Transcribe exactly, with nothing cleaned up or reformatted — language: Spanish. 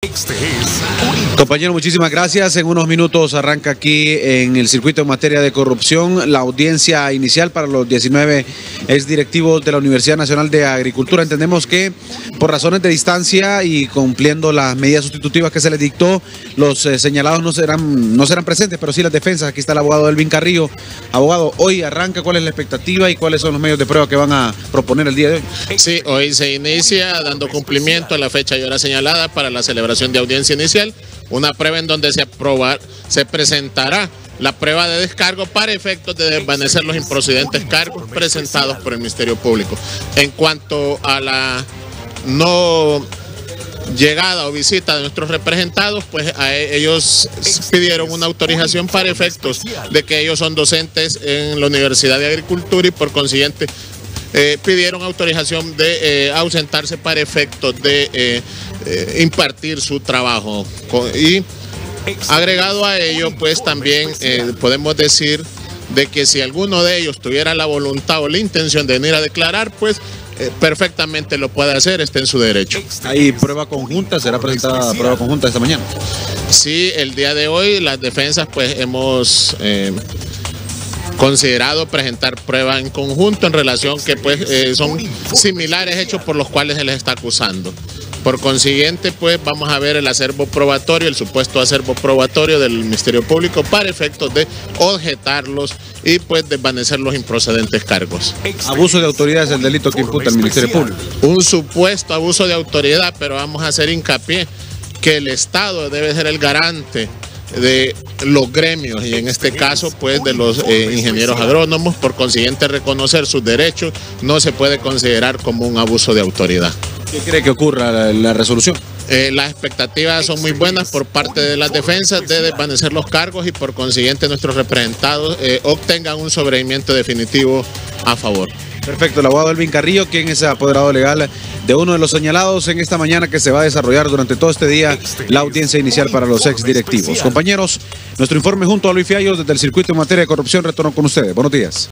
Compañero, muchísimas gracias. En unos minutos arranca aquí en el circuito en materia de corrupción la audiencia inicial para los diecinueve exdirectivos de la Universidad Nacional de Agricultura. Entendemos que por razones de distancia y cumpliendo las medidas sustitutivas que se les dictó, los eh, señalados no serán, no serán presentes, pero sí las defensas. Aquí está el abogado Elvin Carrillo. Abogado, hoy arranca, ¿cuál es la expectativa y cuáles son los medios de prueba que van a proponer el día de hoy? Sí, hoy se inicia dando cumplimiento a la fecha y hora señalada para la celebración de audiencia inicial, una prueba en donde se aprobar, se presentará la prueba de descargo para efectos de desvanecer los improcedentes cargos presentados por el Ministerio Público. En cuanto a la no llegada o visita de nuestros representados, pues a ellos pidieron una autorización para efectos de que ellos son docentes en la Universidad de Agricultura y por consiguiente eh, pidieron autorización de eh, ausentarse para efectos de eh, eh, impartir su trabajo. Y agregado a ello, pues también eh, podemos decir de que si alguno de ellos tuviera la voluntad o la intención de venir a declarar, pues Eh, perfectamente lo puede hacer, está en su derecho. ¿Hay prueba conjunta? ¿Será presentada prueba conjunta esta mañana? Sí, el día de hoy las defensas pues hemos eh, considerado presentar prueba en conjunto en relación que pues eh, son similares hechos por los cuales se les está acusando. Por consiguiente, pues vamos a ver el acervo probatorio, el supuesto acervo probatorio del Ministerio Público para efectos de objetarlos y pues desvanecer los improcedentes cargos. Abuso de autoridad es el delito que imputa el Ministerio Público. Un supuesto abuso de autoridad, pero vamos a hacer hincapié que el Estado debe ser el garante de los gremios y en este caso pues de los eh, ingenieros agrónomos. Por consiguiente, reconocer sus derechos no se puede considerar como un abuso de autoridad. ¿Qué cree que ocurra la, la resolución? Eh, las expectativas son muy buenas por parte de las defensas de desvanecer los cargos y por consiguiente nuestros representados eh, obtengan un sobreseimiento definitivo a favor. Perfecto, el abogado Elvin Carrillo, quien es apoderado legal de uno de los señalados en esta mañana que se va a desarrollar durante todo este día la audiencia inicial para los exdirectivos. Compañeros, nuestro informe junto a Luis Fiallos desde el circuito en materia de corrupción retornó con ustedes. Buenos días.